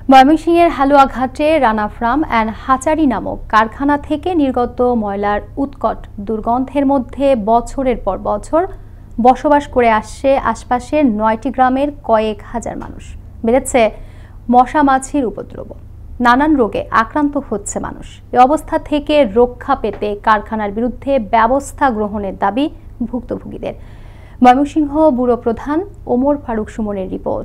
ময়মনসিংহের হালুয়াঘাটে Rana farm and hatchery নামক কারখানা থেকে নির্গত ময়লার উৎকট দুর্গন্ধের মধ্যে বছরের পর বছর বসবাস করে আসছে আশপাশের ৯টি গ্রামের কয়েক হাজার মানুষ। বেড়েছে মশা মাছির উপদ্রব, নানান রোগে আক্রান্ত হচ্ছে মানুষ। এই অবস্থা থেকে রক্ষা পেতে কারখানার বিরুদ্ধে ব্যবস্থা গ্রহণের দাবি ভুক্তভোগীদের। ময়মনসিংহ ব্যুরো প্রধান ওমর ফারুক সুমনের রিপোর্ট।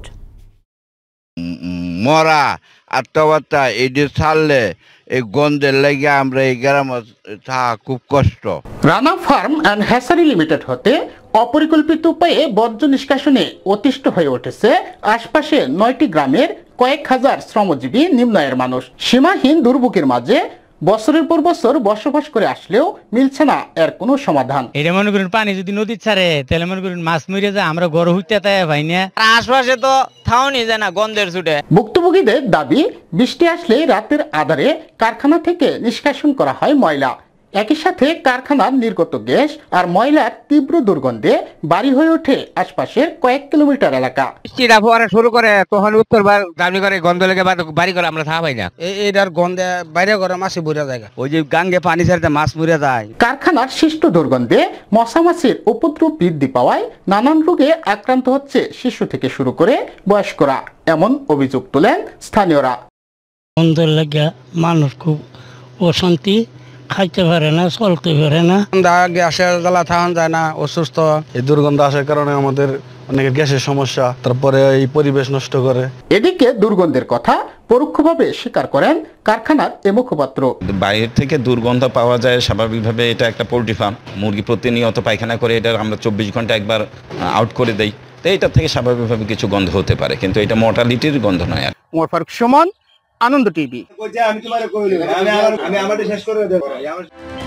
মরা আত্মহত্যা এই যে ছাড়লে এই গন্ধের লেগে আমরা এই গ্রামে থাকা খুব কষ্ট। Rana farm and hatchery limited হতে অপরিকল্পিত উপায়ে বর্জ্য নিষ্কাশনে অতিষ্ঠ হয়ে উঠেছে আশপাশে ৯টি গ্রামের কয়েক হাজার শ্রমজীবী নিম্ন আয়ের মানুষ। সীমাহীন দুর্ভোগের মাঝে বছরের পর বছর বসবাস করে আসলেও মিলছে না এর কোনো সমাধান। এটা মনে করুন পানি যদি নদী ছাড়ে তাহলে মনে করুন মাছ মরে যায়, আমরা গড় হইতে পাই না, আশপাশে তো থাউনি যায় না গন্ধের ছুটে। ভুক্তভোগীদের দাবি, বৃষ্টি আসলে রাতের আধারে কারখানা থেকে নিষ্কাশন করা হয় ময়লা। একই সাথে কারখানার নির্গত গ্যাস আর ময়লার তীব্র দুর্গন্ধে বাড়ি হয়ে ওঠে আশপাশের কয়েক কিলোমিটার এলাকা। বৃষ্টিটা ফোয়ারা শুরু করে তখন উত্তর দাবি করে গন্ধ লেগে বাড়ি করে আমরা থাকা পাই না। এটার গন্ধে বাইরে করে মাছি বুড়া যায়, ওই যে গাঙ্গে পানি ছাড়তে মাছ মরে যায়। কারখানার সৃষ্ট দুর্গন্ধে মশামাছির উপদ্রব বৃদ্ধি পাওয়ায় নানান রোগে আক্রান্ত হচ্ছে শিশু থেকে শুরু করে বয়স্করা, এমন অভিযোগ তোলেন স্থানীয়রা। গন্ধের লাগে মানুষ খুব অশান্তি, খাইতে পারে না, চলতে পারে না, গ্যাসের জ্বালা থাকা যায় না, অসুস্থ। এই দুর্গন্ধ আসার কারণে আমাদের অনেকের গ্যাসের সমস্যা, তারপরে এই পরিবেশ নষ্ট করে। এদিকে দুর্গন্ধের কথা পরোক্ষভাবে স্বীকার করেন কারখানার এ মুখপাত্র। বাইরের থেকে দুর্গন্ধ পাওয়া যায় স্বাভাবিকভাবে, এটা একটা পোল্ট্রি ফার্ম, মুরগি প্রতিনিয়ত পায়খানা করে, এটা আমরা 24 ঘন্টা একবার আউট করে দেই, তো এটা থেকে স্বাভাবিকভাবে কিছু গন্ধ হতে পারে, কিন্তু এটা মর্টালিটির গন্ধ নয়। ওমর ফারুক সুমন, আনন্দ টিভি।